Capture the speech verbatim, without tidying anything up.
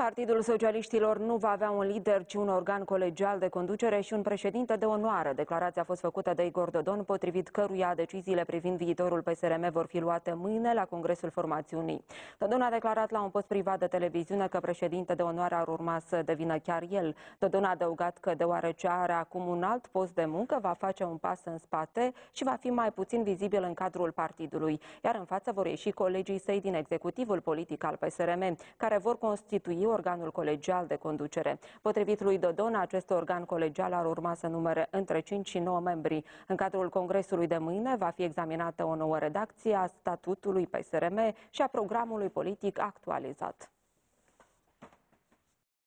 Partidul Socialiștilor nu va avea un lider, ci un organ colegial de conducere și un președinte de onoare. Declarația a fost făcută de Igor Dodon, potrivit căruia deciziile privind viitorul P S R M vor fi luate mâine la congresul formațiunii. Dodon a declarat la un post privat de televiziune că președinte de onoare ar urma să devină chiar el. Dodon a adăugat că, deoarece are acum un alt post de muncă, va face un pas în spate și va fi mai puțin vizibil în cadrul partidului. Iar în față vor ieși colegii săi din executivul politic al P S R M, care vor constitui organul colegial de conducere. Potrivit lui Dodon, acest organ colegial ar urma să numere între cinci și nouă membri. În cadrul congresului de mâine va fi examinată o nouă redacție a statutului P S R M și a programului politic actualizat.